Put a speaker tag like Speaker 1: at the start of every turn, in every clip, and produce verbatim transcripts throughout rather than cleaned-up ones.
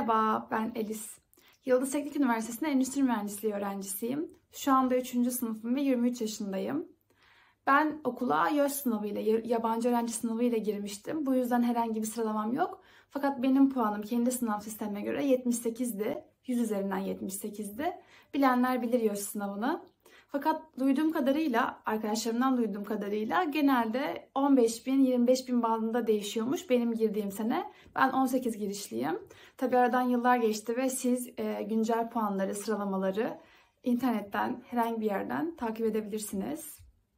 Speaker 1: Merhaba, ben Elis. Yıldız Teknik Üniversitesi'nde Endüstri Mühendisliği öğrencisiyim. Şu anda üçüncü sınıfım ve yirmi üç yaşındayım. Ben okula YÖS sınavıyla, yabancı öğrenci sınavıyla girmiştim. Bu yüzden herhangi bir sıralamam yok. Fakat benim puanım kendi sınav sistemine göre yetmiş sekizdi. yüz üzerinden yetmiş sekizdi. Bilenler bilir YÖS sınavını. Fakat duyduğum kadarıyla, arkadaşlarımdan duyduğum kadarıyla genelde on beş bin yirmi beş bin bandında değişiyormuş benim girdiğim sene. Ben on sekiz girişliyim. Tabi aradan yıllar geçti ve siz e, güncel puanları, sıralamaları internetten, herhangi bir yerden takip edebilirsiniz.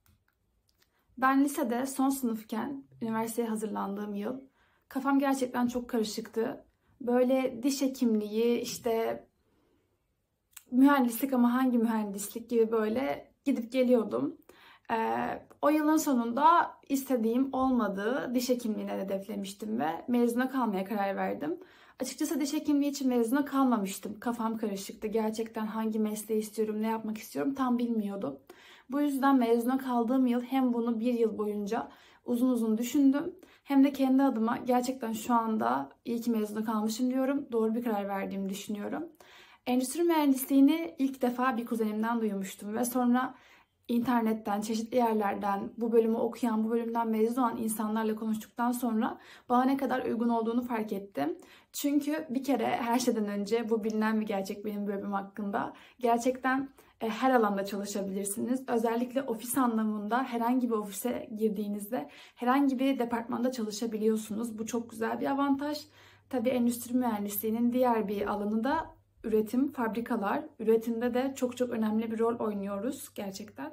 Speaker 1: Ben lisede son sınıfken, üniversiteye hazırlandığım yıl, kafam gerçekten çok karışıktı. Böyle diş hekimliği, işte mühendislik ama hangi mühendislik gibi böyle gidip geliyordum. Ee, o yılın sonunda istediğim olmadığı diş hekimliğine hedeflemiştim ve mezuna kalmaya karar verdim. Açıkçası diş hekimliği için mezuna kalmamıştım. Kafam karışıktı. Gerçekten hangi mesleği istiyorum, ne yapmak istiyorum tam bilmiyordum. Bu yüzden mezuna kaldığım yıl hem bunu bir yıl boyunca uzun uzun düşündüm. Hem de kendi adıma gerçekten şu anda iyi ki mezuna kalmışım diyorum. Doğru bir karar verdiğimi düşünüyorum. Endüstri mühendisliğini ilk defa bir kuzenimden duymuştum ve sonra internetten, çeşitli yerlerden bu bölümü okuyan, bu bölümden mezun olan insanlarla konuştuktan sonra bana ne kadar uygun olduğunu fark ettim. Çünkü bir kere her şeyden önce bu bilinen bir gerçek benim bölümüm hakkında. Gerçekten her alanda çalışabilirsiniz. Özellikle ofis anlamında herhangi bir ofise girdiğinizde herhangi bir departmanda çalışabiliyorsunuz. Bu çok güzel bir avantaj. Tabii endüstri mühendisliğinin diğer bir alanı da üretim, fabrikalar. Üretimde de çok çok önemli bir rol oynuyoruz gerçekten.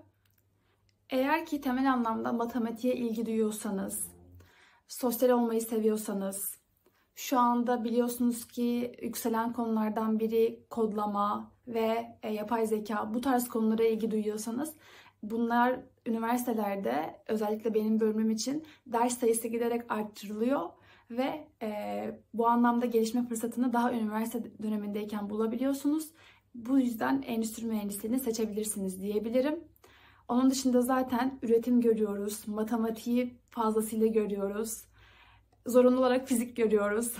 Speaker 1: Eğer ki temel anlamda matematiğe ilgi duyuyorsanız, sosyal olmayı seviyorsanız, şu anda biliyorsunuz ki yükselen konulardan biri kodlama ve e, yapay zeka, bu tarz konulara ilgi duyuyorsanız bunlar üniversitelerde özellikle benim bölümüm için ders sayısı giderek arttırılıyor. Ve e, bu anlamda gelişme fırsatını daha üniversite dönemindeyken bulabiliyorsunuz. Bu yüzden endüstri mühendisliğini seçebilirsiniz diyebilirim. Onun dışında zaten üretim görüyoruz, matematiği fazlasıyla görüyoruz. Zorunlu olarak fizik görüyoruz.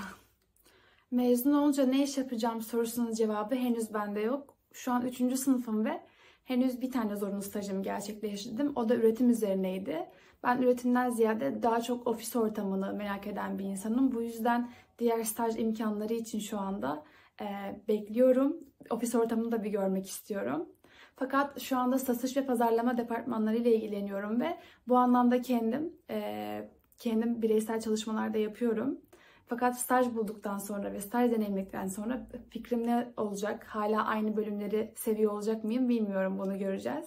Speaker 1: Mezun olunca ne iş yapacağım sorusunun cevabı henüz bende yok. Şu an üçüncü sınıfım ve henüz bir tane zorunlu stajımı gerçekleştirdim. O da üretim üzerineydi. Ben üretimden ziyade daha çok ofis ortamını merak eden bir insanım. Bu yüzden diğer staj imkanları için şu anda e, bekliyorum. Ofis ortamını da bir görmek istiyorum. Fakat şu anda satış ve pazarlama departmanları ile ilgileniyorum ve bu anlamda kendim e, kendim bireysel çalışmalar da yapıyorum. Fakat staj bulduktan sonra ve staj deneyimledikten sonra fikrim ne olacak? Hala aynı bölümleri seviyor olacak mıyım bilmiyorum, bunu göreceğiz.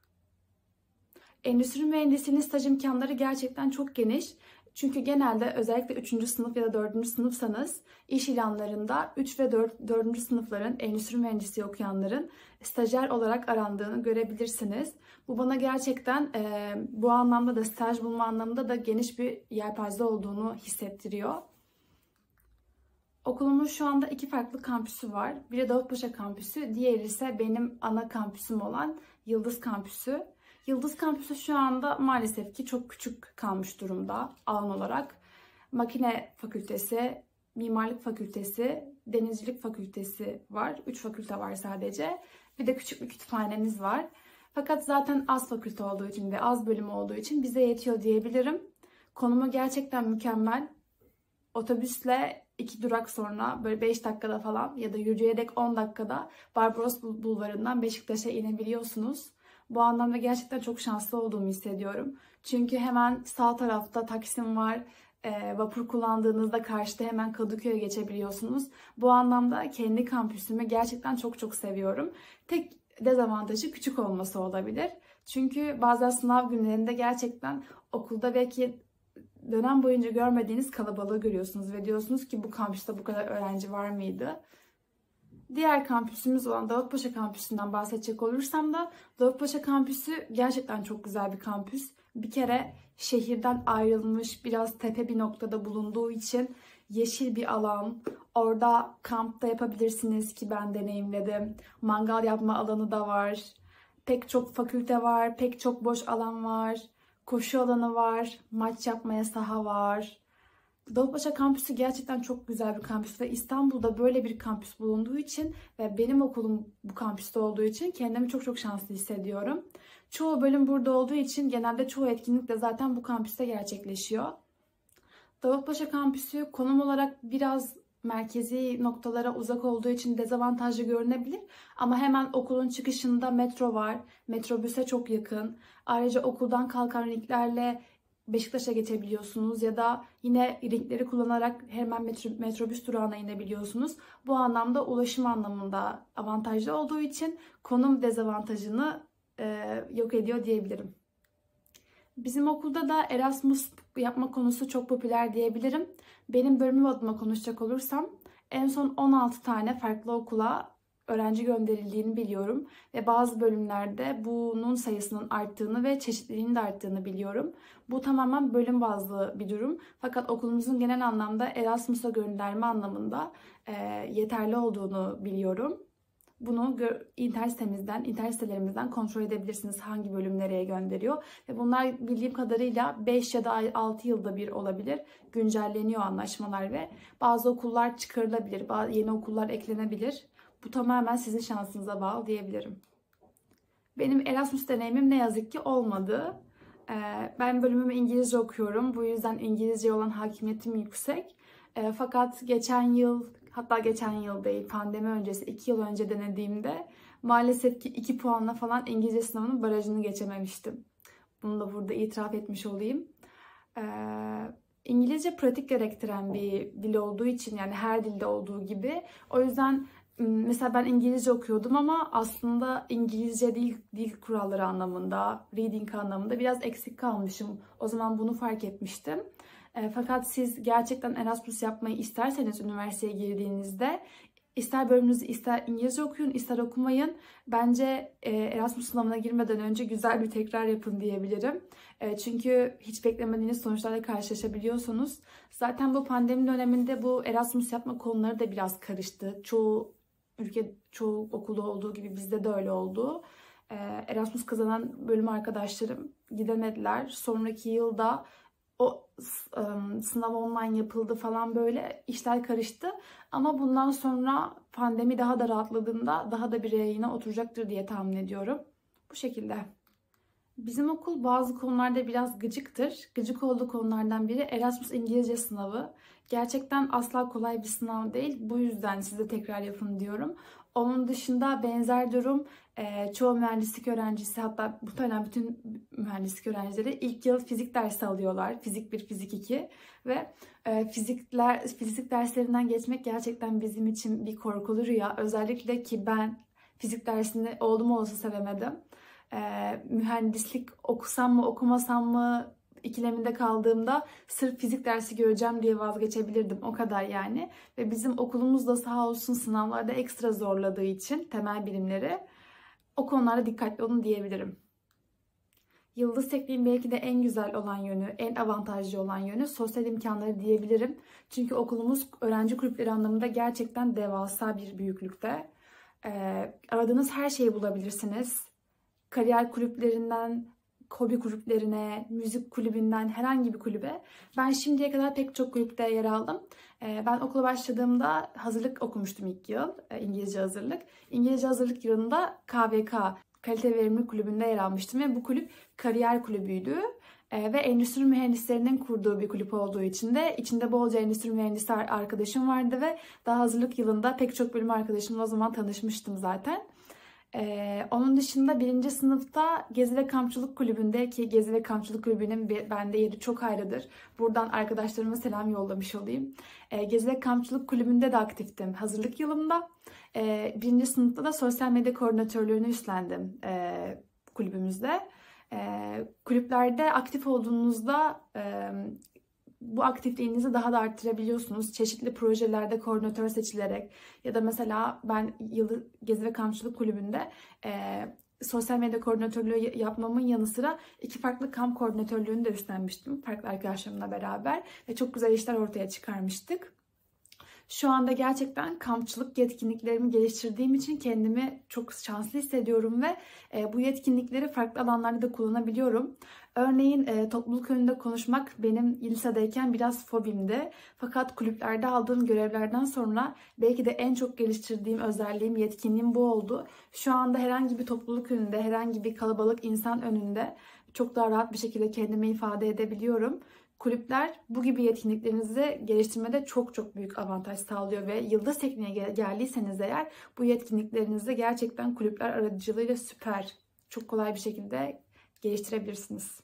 Speaker 1: Endüstri mühendisliğinin staj imkanları gerçekten çok geniş. Çünkü genelde özellikle üçüncü sınıf ya da dördüncü sınıfsanız iş ilanlarında üç ve dördüncü sınıfların, endüstri mühendisliği okuyanların stajyer olarak arandığını görebilirsiniz. Bu bana gerçekten e, bu anlamda da staj bulma anlamında da geniş bir yelpaze olduğunu hissettiriyor. Okulumun şu anda iki farklı kampüsü var. Biri Davutpaşa kampüsü, diğeri ise benim ana kampüsüm olan Yıldız kampüsü. Yıldız kampüsü şu anda maalesef ki çok küçük kalmış durumda alan olarak. Makine fakültesi, mimarlık fakültesi, denizcilik fakültesi var. Üç fakülte var sadece. Bir de küçük bir kütüphanemiz var. Fakat zaten az fakülte olduğu için ve az bölüm olduğu için bize yetiyor diyebilirim. Konumu gerçekten mükemmel. Otobüsle iki durak sonra böyle beş dakikada falan ya da yürüyerek on dakikada Barbaros Bulvarı'ndan Beşiktaş'a inebiliyorsunuz. Bu anlamda gerçekten çok şanslı olduğumu hissediyorum. Çünkü hemen sağ tarafta Taksim var. E, vapur kullandığınızda karşıda hemen Kadıköy'e geçebiliyorsunuz. Bu anlamda kendi kampüsümü gerçekten çok çok seviyorum. Tek dezavantajı küçük olması olabilir. Çünkü bazen sınav günlerinde gerçekten okulda belki dönem boyunca görmediğiniz kalabalığı görüyorsunuz ve diyorsunuz ki bu kampüste bu kadar öğrenci var mıydı? Diğer kampüsümüz olan Davutpaşa kampüsünden bahsedecek olursam da Davutpaşa kampüsü gerçekten çok güzel bir kampüs. Bir kere şehirden ayrılmış, biraz tepe bir noktada bulunduğu için yeşil bir alan. Orada kamp da yapabilirsiniz ki ben deneyimledim. Mangal yapma alanı da var. Pek çok fakülte var, pek çok boş alan var. Koşu alanı var, maç yapmaya saha var. Davutpaşa kampüsü gerçekten çok güzel bir kampüs ve İstanbul'da böyle bir kampüs bulunduğu için ve benim okulum bu kampüste olduğu için kendimi çok çok şanslı hissediyorum. Çoğu bölüm burada olduğu için genelde çoğu etkinlik de zaten bu kampüste gerçekleşiyor. Davutpaşa kampüsü konum olarak biraz merkezi noktalara uzak olduğu için dezavantajlı görünebilir. Ama hemen okulun çıkışında metro var. Metrobüse çok yakın. Ayrıca okuldan kalkan ringlerle Beşiktaş'a geçebiliyorsunuz ya da yine ringleri kullanarak hemen metro, metrobüs durağına inebiliyorsunuz. Bu anlamda ulaşım anlamında avantajlı olduğu için konum dezavantajını e, yok ediyor diyebilirim. Bizim okulda da Erasmus yapma konusu çok popüler diyebilirim. Benim bölümüm adıma konuşacak olursam en son on altı tane farklı okula öğrenci gönderildiğini biliyorum. Ve bazı bölümlerde bunun sayısının arttığını ve çeşitliliğinin de arttığını biliyorum. Bu tamamen bölüm bazlı bir durum. Fakat okulumuzun genel anlamda Erasmus'a gönderme anlamında e, yeterli olduğunu biliyorum. Bunu internet sitemizden, internet sitelerimizden kontrol edebilirsiniz hangi bölüm nereye gönderiyor. Ve bunlar bildiğim kadarıyla beş ya da altı yılda bir olabilir. Güncelleniyor anlaşmalar ve bazı okullar çıkarılabilir, bazı yeni okullar eklenebilir. Bu tamamen sizin şansınıza bağlı diyebilirim. Benim Erasmus deneyimim ne yazık ki olmadı. Ben bölümümü İngilizce okuyorum. Bu yüzden İngilizceye olan hakimiyetim yüksek. Fakat geçen yıl, hatta geçen yıl değil, pandemi öncesi iki yıl önce denediğimde maalesef ki iki puanla falan İngilizce sınavının barajını geçememiştim. Bunu da burada itiraf etmiş olayım. İngilizce pratik gerektiren bir dil olduğu için, yani her dilde olduğu gibi. O yüzden mesela ben İngilizce okuyordum ama aslında İngilizce dil, dil kuralları anlamında, reading anlamında biraz eksik kalmışım. O zaman bunu fark etmiştim. E, fakat siz gerçekten Erasmus yapmayı isterseniz üniversiteye girdiğinizde ister bölümünüzü ister İngilizce okuyun, ister okumayın. Bence e, Erasmus sınavına girmeden önce güzel bir tekrar yapın diyebilirim. E, çünkü hiç beklemediğiniz sonuçlarla karşılaşabiliyorsunuz. Zaten bu pandemi döneminde bu Erasmus yapma konuları da biraz karıştı. Çoğu ülke, çoğu okulda olduğu gibi bizde de öyle oldu. E, Erasmus kazanan bölüm arkadaşlarım gidemediler. Sonraki yılda o sınav online yapıldı falan, böyle işler karıştı. Ama bundan sonra pandemi daha da rahatladığında daha da bir rayına oturacaktır diye tahmin ediyorum. Bu şekilde. Bizim okul bazı konularda biraz gıcıktır. Gıcık olduğu konulardan biri Erasmus İngilizce sınavı. Gerçekten asla kolay bir sınav değil. Bu yüzden size tekrar yapın diyorum. Onun dışında benzer durum e, çoğu mühendislik öğrencisi, hatta muhtemelen bütün mühendislik öğrencileri ilk yıl fizik dersi alıyorlar. Fizik bir, fizik iki ve e, fizikler, fizik derslerinden geçmek gerçekten bizim için bir korkulu rüya. Özellikle ki ben fizik dersini oldum olası sevemedim. E, mühendislik okusam mı okumasam mı ikileminde kaldığımda sırf fizik dersi göreceğim diye vazgeçebilirdim. O kadar yani. Ve bizim okulumuz da sağ olsun sınavlarda ekstra zorladığı için temel bilimleri o konularda dikkatli olun diyebilirim. Yıldız Tekniğin belki de en güzel olan yönü, en avantajlı olan yönü sosyal imkanları diyebilirim. Çünkü okulumuz öğrenci kulüpleri anlamında gerçekten devasa bir büyüklükte. Ee, aradığınız her şeyi bulabilirsiniz. Kariyer kulüplerinden hobi kulüplerine, müzik kulübünden herhangi bir kulübe. Ben şimdiye kadar pek çok kulüpte yer aldım. Ben okula başladığımda hazırlık okumuştum ilk yıl, İngilizce hazırlık. İngilizce hazırlık yılında K V K, Kalite Verimlilik Kulübü'nde yer almıştım ve bu kulüp kariyer kulübüydü. Ve endüstri mühendislerinin kurduğu bir kulüp olduğu için de içinde bolca endüstri mühendisi arkadaşım vardı ve daha hazırlık yılında pek çok bölüm arkadaşımla o zaman tanışmıştım zaten. Ee, onun dışında birinci sınıfta Gezi ve Kampçılık Kulübü'nde, ki Gezi ve Kampçılık Kulübü'nün bende yeri çok ayrıdır. Buradan arkadaşlarıma selam yollamış olayım. Ee, Gezi ve Kampçılık Kulübü'nde de aktiftim hazırlık yılımda. Ee, birinci sınıfta da sosyal medya koordinatörlüğünü üstlendim e, kulübümüzde. E, kulüplerde aktif olduğunuzda e, bu aktifliğinizi daha da arttırabiliyorsunuz. Çeşitli projelerde koordinatör seçilerek ya da mesela ben Yıldız Gezi ve Kampçılık Kulübü'nde e, sosyal medya koordinatörlüğü yapmamın yanı sıra iki farklı kamp koordinatörlüğünü de üstlenmiştim farklı arkadaşlarımla beraber ve çok güzel işler ortaya çıkarmıştık. Şu anda gerçekten kampçılık yetkinliklerimi geliştirdiğim için kendimi çok şanslı hissediyorum ve e, bu yetkinlikleri farklı alanlarda da kullanabiliyorum. Örneğin e, topluluk önünde konuşmak benim lisedeyken biraz fobimdi. Fakat kulüplerde aldığım görevlerden sonra belki de en çok geliştirdiğim özelliğim, yetkinliğim bu oldu. Şu anda herhangi bir topluluk önünde, herhangi bir kalabalık insan önünde çok daha rahat bir şekilde kendimi ifade edebiliyorum. Kulüpler bu gibi yetkinliklerinizi geliştirmede çok çok büyük avantaj sağlıyor ve yıldız tekniğe geldiyseniz eğer bu yetkinliklerinizi gerçekten kulüpler aracılığıyla süper, çok kolay bir şekilde geliştirebilirsiniz.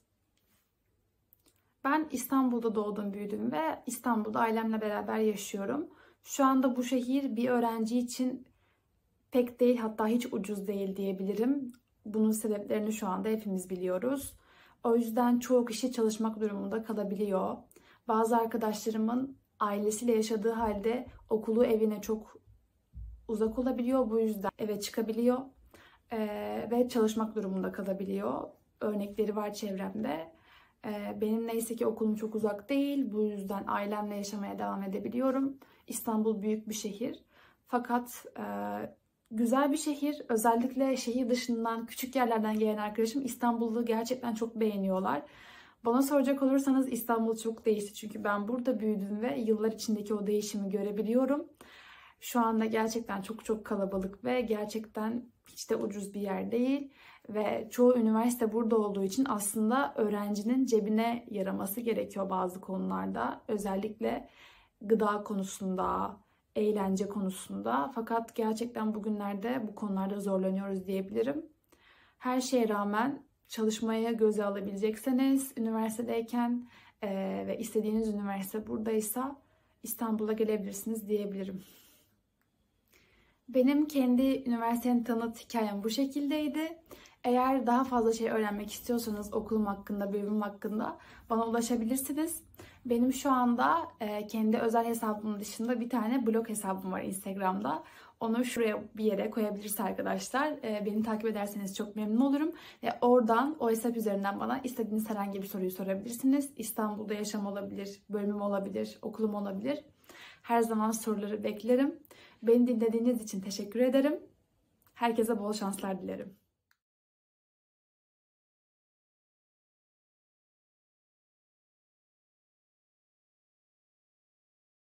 Speaker 1: Ben İstanbul'da doğdum, büyüdüm ve İstanbul'da ailemle beraber yaşıyorum. Şu anda bu şehir bir öğrenci için pek değil, hatta hiç ucuz değil diyebilirim. Bunun sebeplerini şu anda hepimiz biliyoruz. O yüzden çoğu kişi çalışmak durumunda kalabiliyor. Bazı arkadaşlarımın ailesiyle yaşadığı halde okulu evine çok uzak olabiliyor. Bu yüzden eve çıkabiliyor ee, ve çalışmak durumunda kalabiliyor. Örnekleri var çevremde. Ee, benim neyse ki okulum çok uzak değil. Bu yüzden ailemle yaşamaya devam edebiliyorum. İstanbul büyük bir şehir. Fakat e, güzel bir şehir. Özellikle şehir dışından, küçük yerlerden gelen arkadaşım İstanbul'u gerçekten çok beğeniyorlar. Bana soracak olursanız İstanbul çok değişti. Çünkü ben burada büyüdüm ve yıllar içindeki o değişimi görebiliyorum. Şu anda gerçekten çok çok kalabalık ve gerçekten hiç de ucuz bir yer değil. Ve çoğu üniversite burada olduğu için aslında öğrencinin cebine yaraması gerekiyor bazı konularda. Özellikle gıda konusunda, eğlence konusunda. Fakat gerçekten bugünlerde bu konularda zorlanıyoruz diyebilirim. Her şeye rağmen çalışmaya göze alabilecekseniz üniversitedeyken e, ve istediğiniz üniversite buradaysa İstanbul'a gelebilirsiniz diyebilirim. Benim kendi üniversitenin tanıt hikayem bu şekildeydi. Eğer daha fazla şey öğrenmek istiyorsanız okulum hakkında, bölümüm hakkında bana ulaşabilirsiniz. Benim şu anda e, kendi özel hesabımın dışında bir tane blog hesabım var Instagram'da. Onu şuraya bir yere koyabilirse arkadaşlar, e, beni takip ederseniz çok memnun olurum. Ve oradan, o hesap üzerinden bana istediğiniz herhangi bir soruyu sorabilirsiniz. İstanbul'da yaşam olabilir, bölümüm olabilir, okulum olabilir. Her zaman soruları beklerim. Beni dinlediğiniz için teşekkür ederim. Herkese bol şanslar dilerim.